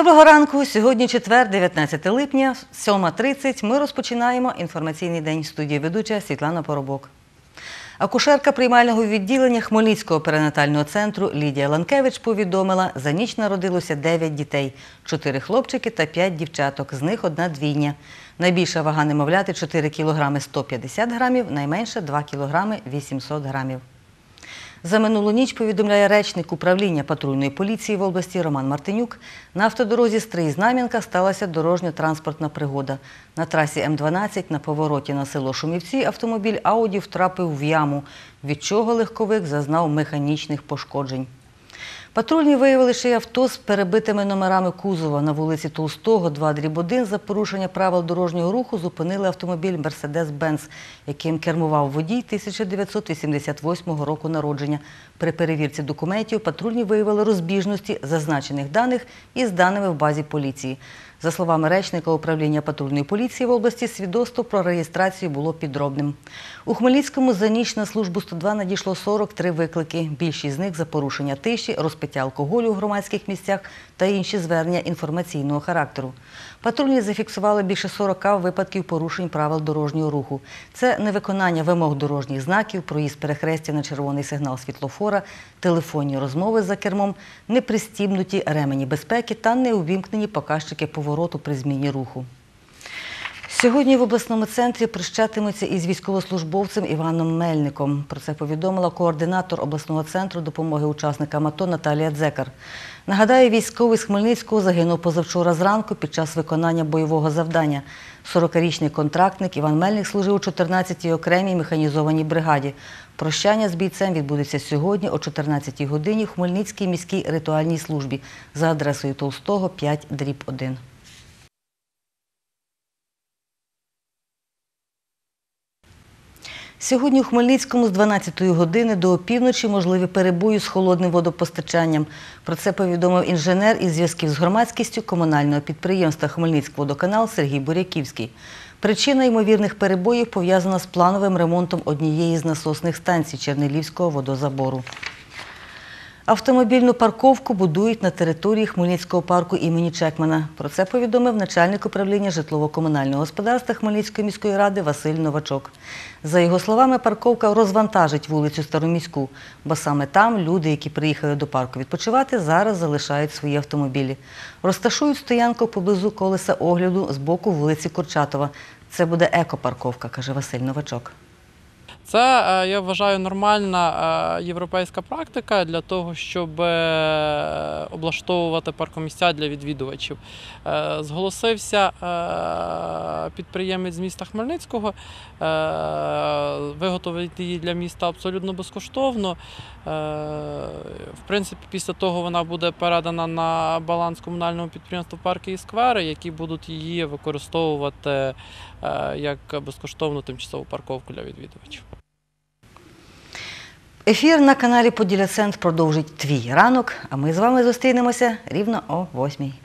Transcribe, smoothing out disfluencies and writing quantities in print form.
Доброго ранку! Сьогодні четвер, 19 липня, 7:30. Ми розпочинаємо інформаційний день. В студії ведуча Світлана Поробок. Акушерка приймального відділення Хмельницького перинатального центру Лідія Ланкевич повідомила, за ніч народилося 9 дітей – 4 хлопчики та 5 дівчаток, з них одна двійня. Найбільша вага немовляти – 4 кг 150 грамів, найменша – 2 кг 800 грамів. За минулу ніч, повідомляє речник управління патрульної поліції в області Роман Мартинюк, на автодорозі Стрий-Знам'янка сталася дорожньо-транспортна пригода. На трасі М12 на повороті на село Шумівці автомобіль «Ауді» втрапив в яму, від чого легковик зазнав механічних пошкоджень. Патрульні виявили, що авто з перебитими номерами кузова на вулиці Толстого, 2/1, за порушення правил дорожнього руху зупинили автомобіль «Мерседес-Бенц», яким кермував водій 1988 року народження. При перевірці документів патрульні виявили розбіжності зазначених даних із даними в базі поліції. За словами речника управління патрульної поліції в області, свідоцтво про реєстрацію було підробним. У Хмельницькому за ніч на службу 102 надійшло 43 виклики. Більшість з них за порушення тиші, розпиття алкоголю в громадських місцях та інші звернення інформаційного характеру. Патрульні зафіксували більше 40 випадків порушень правил дорожнього руху. Це невиконання вимог дорожніх знаків, проїзд перехрестя на червоний сигнал світлофора, телефонні розмови за кермом, непристібнуті ремені безпеки та неувімкнені показчики повороту при зміні руху. Сьогодні в обласному центрі прощатимуться із військовослужбовцем Іваном Мельником. Про це повідомила координатор обласного центру допомоги учасникам АТО Наталія Дзекар. Нагадаю, військовий з Хмельницького загинув позавчора зранку під час виконання бойового завдання. 40-річний контрактник Іван Мельник служив у 14-й окремій механізованій бригаді. Прощання з бійцем відбудеться сьогодні о 14-й годині в Хмельницькій міській ритуальній службі за адресою Толстого, 5/1. Сьогодні у Хмельницькому з 12-ї години до опівночі можливі перебої з холодним водопостачанням. Про це повідомив інженер із зв'язків з громадськістю комунального підприємства «Хмельницькводоканал» Сергій Буряківський. Причина ймовірних перебоїв пов'язана з плановим ремонтом однієї з насосних станцій Чернелівського водозабору. Автомобільну парковку будують на території Хмельницького парку імені Чекмана. Про це повідомив начальник управління житлово-комунального господарства Хмельницької міської ради Василь Новачок. За його словами, парковка розвантажить вулицю Староміську, бо саме там люди, які приїхали до парку відпочивати, зараз залишають свої автомобілі. Розташують стоянку поблизу колеса огляду з боку вулиці Курчатова. Це буде екопарковка, каже Василь Новачок. Це, я вважаю, нормальна європейська практика для того, щоб облаштовувати паркомісця для відвідувачів. Зголосився підприємець з міста Хмельницького, виготовити її для міста абсолютно безкоштовно. В принципі, після того вона буде передана на баланс комунального підприємства «Парки і сквери», які будуть її використовувати як безкоштовну тимчасову парковку для відвідувачів. Ефір на каналі «Поділля Центр» продовжить «Твій ранок», а ми з вами зустрінемося рівно о 8:00.